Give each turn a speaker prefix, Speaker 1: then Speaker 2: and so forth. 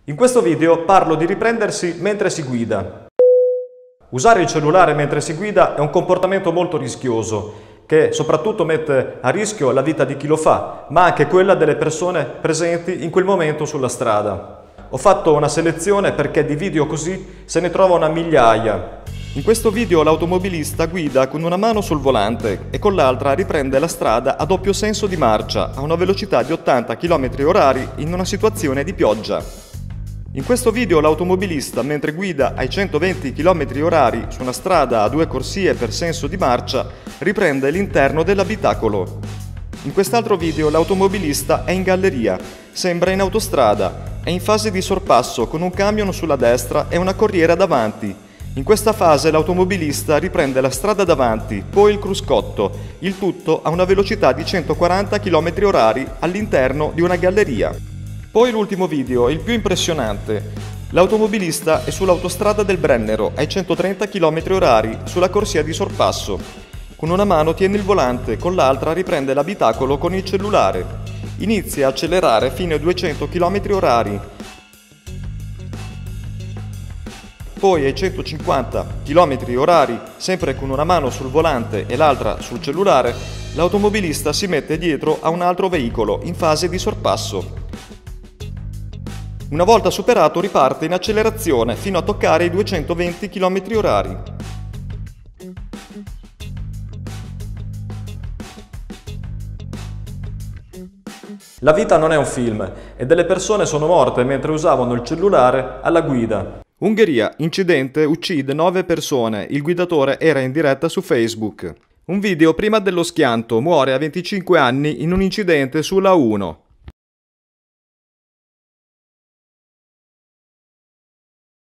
Speaker 1: In questo video parlo di riprendersi mentre si guida. Usare il cellulare mentre si guida è un comportamento molto rischioso, che soprattutto mette a rischio la vita di chi lo fa, ma anche quella delle persone presenti in quel momento sulla strada. Ho fatto una selezione perché di video così se ne trovano a migliaia. In questo video l'automobilista guida con una mano sul volante e con l'altra riprende la strada a doppio senso di marcia a una velocità di 80 km/h in una situazione di pioggia. In questo video l'automobilista, mentre guida ai 120 km/h su una strada a 2 corsie per senso di marcia, riprende l'interno dell'abitacolo. In quest'altro video l'automobilista è in galleria, sembra in autostrada, è in fase di sorpasso con un camion sulla destra e una corriera davanti. In questa fase l'automobilista riprende la strada davanti, poi il cruscotto, il tutto a una velocità di 140 km/h all'interno di una galleria. Poi l'ultimo video, il più impressionante. L'automobilista è sull'autostrada del Brennero ai 130 km/h sulla corsia di sorpasso. Con una mano tiene il volante, con l'altra riprende l'abitacolo con il cellulare. Inizia a accelerare fino ai 200 km/h. Poi ai 150 km/h, sempre con una mano sul volante e l'altra sul cellulare, l'automobilista si mette dietro a un altro veicolo in fase di sorpasso. Una volta superato riparte in accelerazione fino a toccare i 220 km/h. La vita non è un film e delle persone sono morte mentre usavano il cellulare alla guida. Ungheria, incidente uccide 9 persone, il guidatore era in diretta su Facebook. Un video prima dello schianto, muore a 25 anni in un incidente sulla 1.